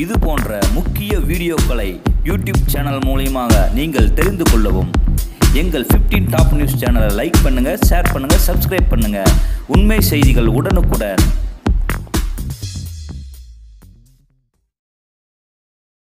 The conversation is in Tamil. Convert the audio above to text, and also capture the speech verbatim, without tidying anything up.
இது போன்ற முக்கிய வீடியோக்களை யூடியூப் சேனல் மூலமாக நீங்கள் தெரிந்து கொள்ளவும் எங்கள் பதினைந்து டாப் நியூஸ் சேனலை லைக் பண்ணுங்க, ஷேர் பண்ணுங்க, சப்ஸ்கிரைப் பண்ணுங்க. உண்மை செய்திகள் உடனுக்குடன்